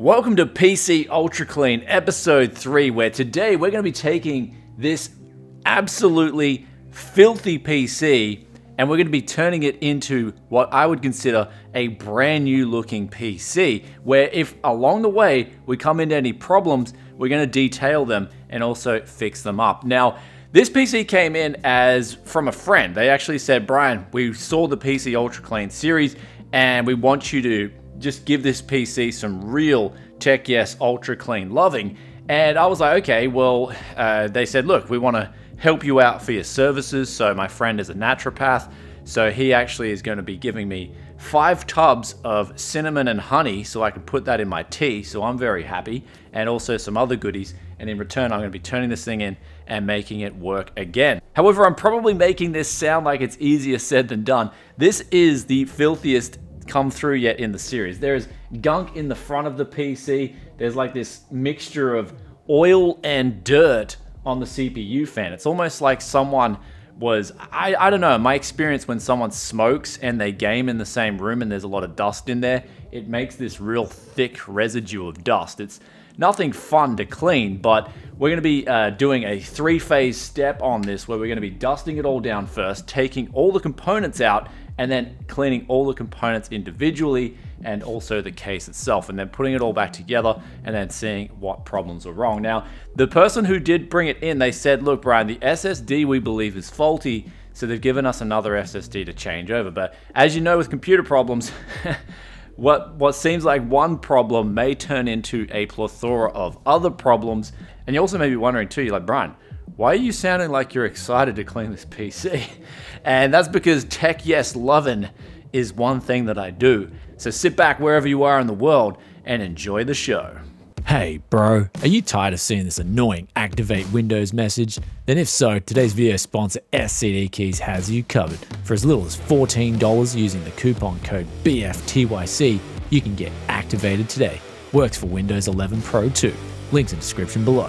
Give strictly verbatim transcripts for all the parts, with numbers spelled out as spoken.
Welcome to P C Ultra Clean episode three, where today we're going to be taking this absolutely filthy P C and we're going to be turning it into what I would consider a brand new looking P C, where if along the way we come into any problems, we're going to detail them and also fix them up. Now, this P C came in as from a friend. They actually said, Brian, we saw the P C Ultra Clean series and we want you to just give this P C some real Tech Yes Ultra Clean loving. And I was like, okay, well, uh, they said, look, we want to help you out for your services. So my friend is a naturopath, so he actually is going to be giving me five tubs of cinnamon and honey so I can put that in my tea. So I'm very happy, and also some other goodies. And in return, I'm going to be turning this thing in and making it work again. However, I'm probably making this sound like it's easier said than done. This is the filthiest come through yet in the series. There is gunk in the front of the P C. There's like this mixture of oil and dirt on the C P U fan. It's almost like someone was, I, I don't know, my experience when someone smokes and they game in the same room and there's a lot of dust in there, it makes this real thick residue of dust. It's nothing fun to clean, but we're going to be uh, doing a three-phase step on this where we're going to be dusting it all down first, taking all the components out, and then cleaning all the components individually and also the case itself, and then putting it all back together and then seeing what problems are wrong. Now, the person who did bring it in, they said, look, Brian, the S S D we believe is faulty, so they've given us another S S D to change over. But as you know, with computer problems, what, what seems like one problem may turn into a plethora of other problems. And you also may be wondering too, you're like, Brian, why are you sounding like you're excited to clean this P C? And that's because Tech Yes lovin' is one thing that I do. So sit back wherever you are in the world and enjoy the show. Hey bro, are you tired of seeing this annoying activate Windows message? Then if so, today's video sponsor S C D Keys has you covered. For as little as fourteen dollars using the coupon code B F T Y C, you can get activated today. Works for Windows eleven Pro too. Links in the description below.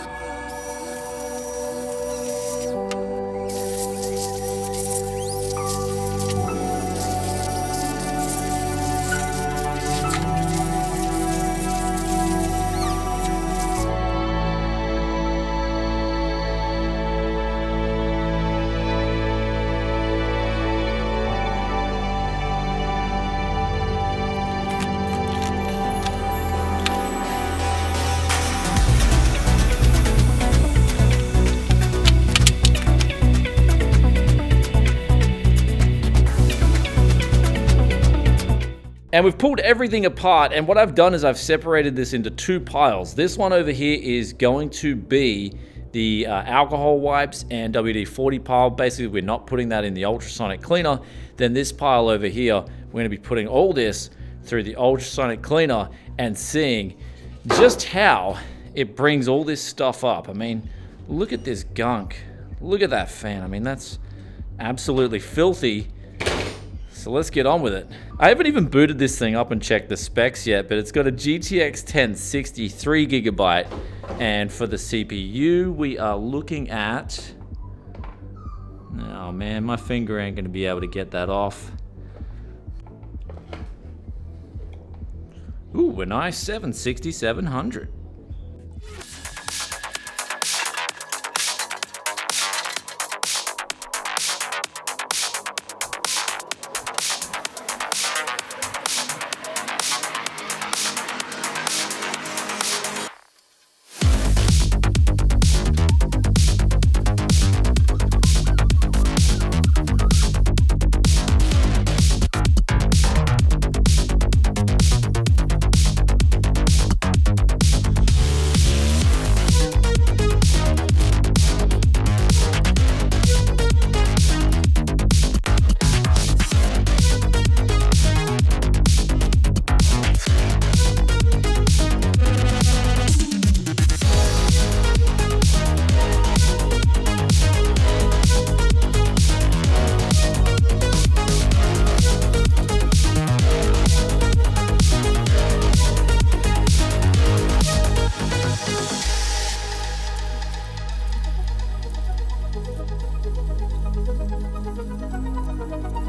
And we've pulled everything apart, and what I've done is I've separated this into two piles. This one over here is going to be the uh, alcohol wipes and W D forty pile. Basically, we're not putting that in the ultrasonic cleaner. Then this pile over here, we're going to be putting all this through the ultrasonic cleaner and seeing just how it brings all this stuff up. I mean, look at this gunk. Look at that fan. I mean, that's absolutely filthy. So let's get on with it. I haven't even booted this thing up and checked the specs yet, but it's got a G T X ten sixty three gigabyte. And for the C P U, we are looking at... Oh man, my finger ain't gonna be able to get that off. Ooh, a nice seven sixty, seven hundred.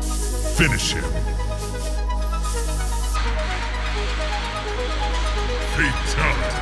Finish him. Fatality.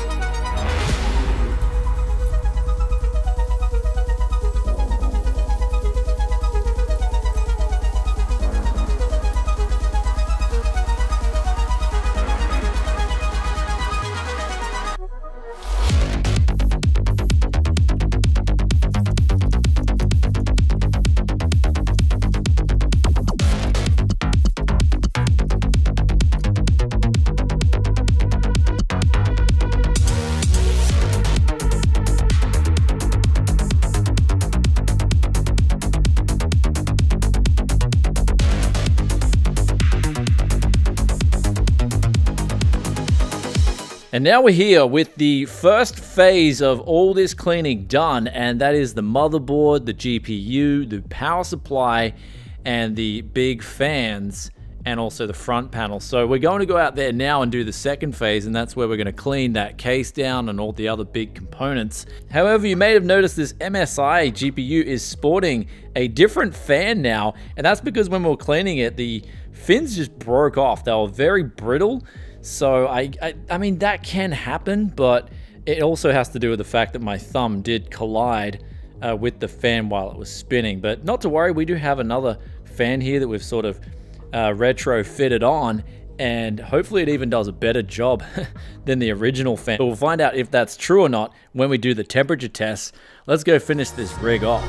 And now we're here with the first phase of all this cleaning done, and that is the motherboard, the G P U, the power supply, and the big fans, and also the front panel. So we're going to go out there now and do the second phase, and that's where we're going to clean that case down and all the other big components. However, you may have noticed this M S I G P U is sporting a different fan now, and that's because when we were cleaning it, the fins just broke off. They were very brittle. So, I, I, I mean, that can happen, but it also has to do with the fact that my thumb did collide uh, with the fan while it was spinning. But not to worry, we do have another fan here that we've sort of uh, retro fitted on, and hopefully it even does a better job than the original fan. But we'll find out if that's true or not when we do the temperature tests. Let's go finish this rig off.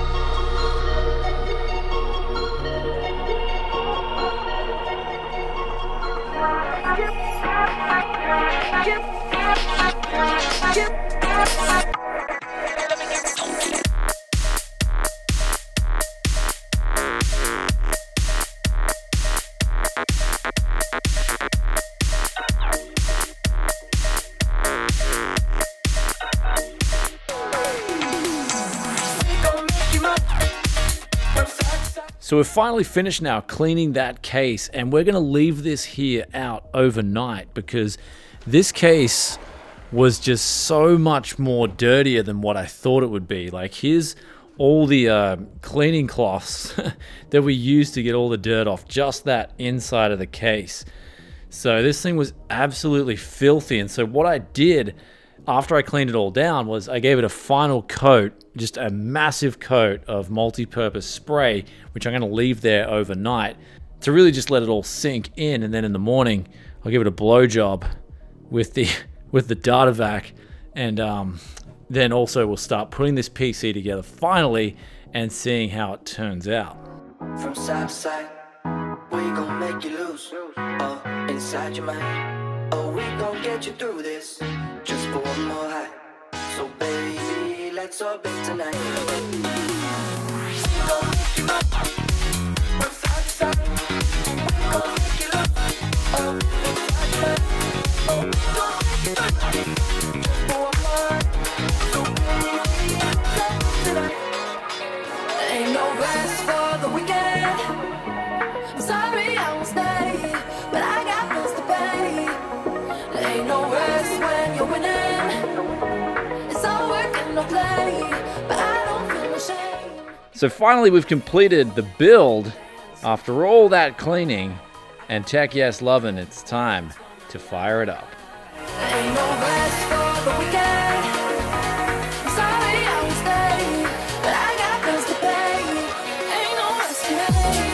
So we're finally finished now cleaning that case, and we're going to leave this here out overnight because this case was just so much more dirtier than what I thought it would be. Like, here's all the uh, cleaning cloths that we used to get all the dirt off, just that inside of the case. So this thing was absolutely filthy, and so what I did after I cleaned it all down was I gave it a final coat, just a massive coat of multi-purpose spray, which I'm going to leave there overnight to really just let it all sink in, and then in the morning I'll give it a blow job with the with the Data-Vac, and um, then also we'll start putting this P C together finally and seeing how it turns out. From side to side, we gon' make you lose. Oh, inside your mind. Oh, we gon' get you through this. Just for one more high. So baby, let's orbit tonight. We gon' make you up. From side to side, we gon' make you lose. Oh, inside your mind. Oh, we gon' make you through. Just for one more high. So baby, let's orbit tonight. Ain't no rest for the weekend. I'm sorry I won't stay, but I got bills to pay. Ain't no rest when you're winning. It's all work and no play, but I don't feel ashamed. So finally we've completed the build after all that cleaning, and Tech Yes Lovin', it's time to fire it up. Ain't no rest for the weekend. I'm sorry I won't stay, but I got bills to pay. Ain't no rest for me.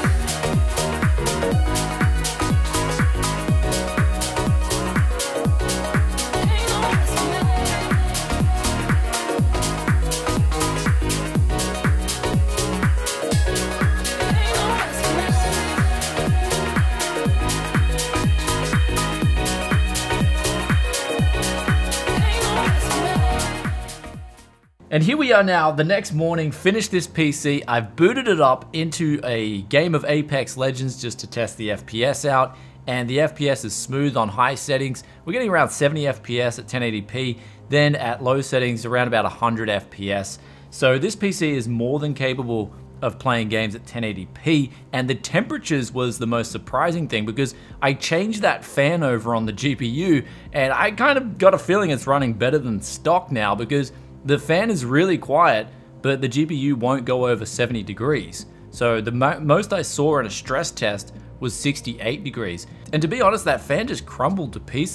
And here we are now, the next morning, finished this P C. I've booted it up into a game of Apex Legends just to test the F P S out, and the F P S is smooth on high settings. We're getting around seventy F P S at ten eighty p, then at low settings around about one hundred F P S. So this P C is more than capable of playing games at ten eighty p, and the temperatures was the most surprising thing because I changed that fan over on the G P U, and I kind of got a feeling it's running better than stock now because the fan is really quiet, but the G P U won't go over seventy degrees. So the mo most I saw in a stress test was sixty-eight degrees. And to be honest, that fan just crumbled to pieces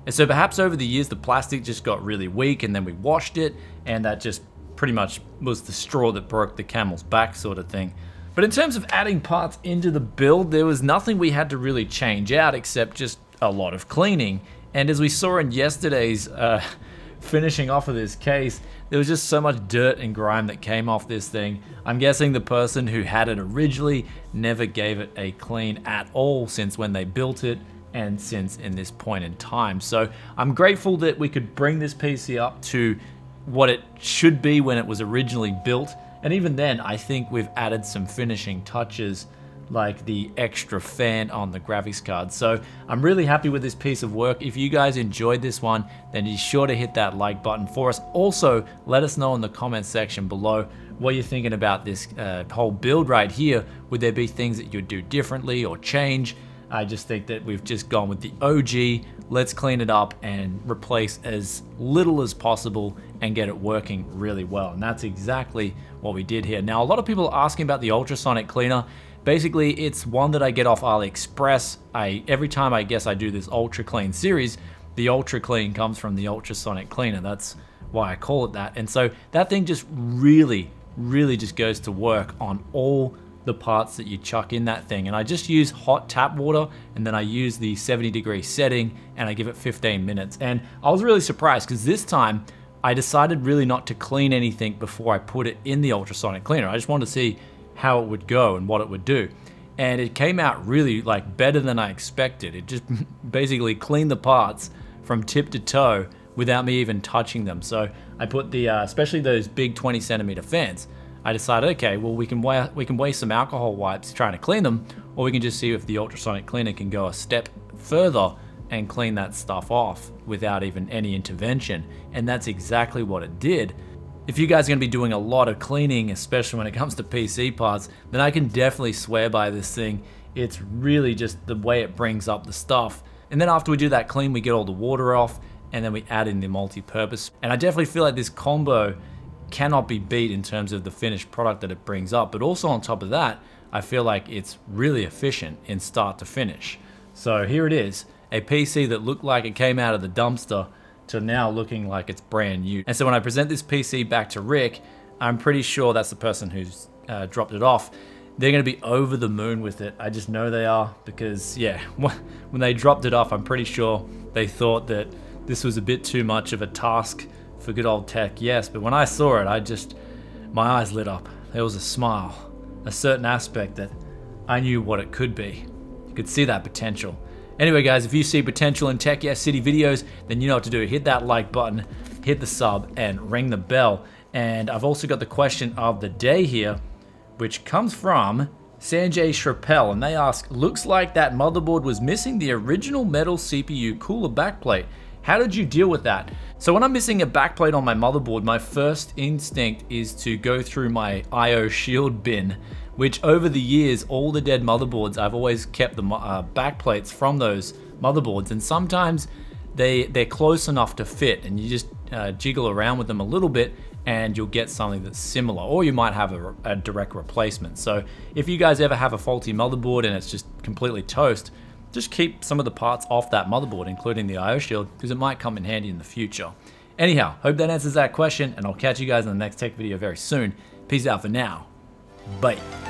And so perhaps over the years the plastic just got really weak and then we washed it, and that just pretty much was the straw that broke the camel's back sort of thing. But in terms of adding parts into the build, there was nothing we had to really change out except just a lot of cleaning. And as we saw in yesterday's uh, finishing off of this case, there was just so much dirt and grime that came off this thing. I'm guessing the person who had it originally never gave it a clean at all since when they built it and since in this point in time. So I'm grateful that we could bring this P C up to what it should be when it was originally built. And even then, I think we've added some finishing touches like the extra fan on the graphics card. So I'm really happy with this piece of work. If you guys enjoyed this one, then be sure to hit that like button for us. Also, let us know in the comments section below what you're thinking about this uh, whole build right here. Would there be things that you'd do differently or change? I just think that we've just gone with the O G. Let's clean it up and replace as little as possible and get it working really well. And that's exactly what we did here. Now, a lot of people are asking about the ultrasonic cleaner. Basically, it's one that I get off AliExpress. I every time I guess I do this Ultra Clean series, the Ultra Clean comes from the ultrasonic cleaner. That's why I call it that. And so that thing just really, really just goes to work on all the parts that you chuck in that thing. And I just use hot tap water, and then I use the seventy degree setting, and I give it fifteen minutes. And I was really surprised because this time I decided really not to clean anything before I put it in the ultrasonic cleaner. I just wanted to see how it would go and what it would do. And it came out really like better than I expected. It just basically cleaned the parts from tip to toe without me even touching them. So I put the, uh, especially those big twenty centimeter fans, I decided, okay, well we can, wa we can waste some alcohol wipes trying to clean them, or we can just see if the ultrasonic cleaner can go a step further and clean that stuff off without even any intervention. And that's exactly what it did. If you guys are going to be doing a lot of cleaning, especially when it comes to P C parts, then I can definitely swear by this thing. It's really just the way it brings up the stuff. And then after we do that clean, we get all the water off, and then we add in the multi-purpose. And I definitely feel like this combo cannot be beat in terms of the finished product that it brings up. But also on top of that, I feel like it's really efficient in start to finish. So here it is, a P C that looked like it came out of the dumpster to now looking like it's brand new. And so when I present this P C back to Rick, I'm pretty sure that's the person who's uh, dropped it off. They're gonna be over the moon with it. I just know they are, because yeah, when they dropped it off, I'm pretty sure they thought that this was a bit too much of a task for good old tech, yes. But when I saw it, I just, my eyes lit up. There was a smile, a certain aspect that I knew what it could be. You could see that potential. Anyway guys, if you see potential in Tech Yes City videos, then you know what to do. Hit that like button, hit the sub, and ring the bell. And I've also got the question of the day here, which comes from Sanjay Shrapel, and they ask, looks like that motherboard was missing the original metal C P U cooler backplate. How did you deal with that? So when I'm missing a backplate on my motherboard, my first instinct is to go through my I O shield bin, which over the years, all the dead motherboards, I've always kept the uh, backplates from those motherboards, and sometimes they, they're close enough to fit, and you just uh, jiggle around with them a little bit and you'll get something that's similar, or you might have a, a direct replacement. So if you guys ever have a faulty motherboard and it's just completely toast, just keep some of the parts off that motherboard, including the I O shield, because it might come in handy in the future. Anyhow, hope that answers that question, and I'll catch you guys in the next tech video very soon. Peace out for now. Bye.